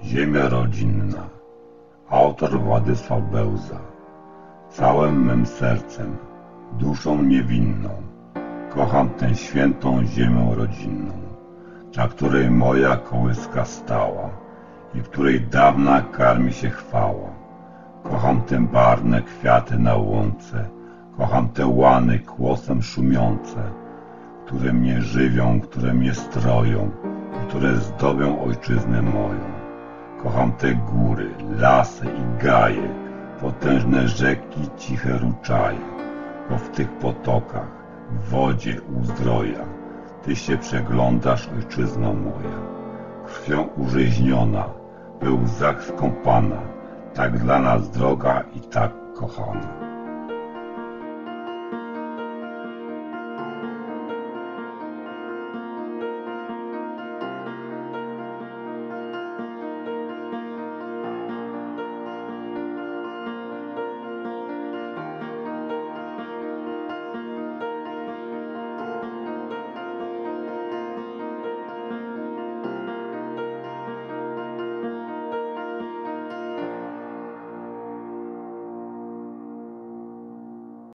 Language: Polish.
Ziemia rodzinna. Autor Władysław Bełza. Całym mym sercem, duszą niewinną, kocham tę świętą ziemię rodzinną, na której moja kołyska stała i której dawna karmi się chwała. Kocham te barwne kwiaty na łące, kocham te łany kłosem szumiące, które mnie żywią, które mnie stroją i które zdobią ojczyznę moją. Kocham te góry, lasy i gaje, potężne rzeki, ciche ruczaje, bo w tych potokach, w wodzie u zdroja, Ty się przeglądasz, ojczyzno moja. Krwią użyźniona, we łzach skąpana, tak dla nas droga i tak kochana.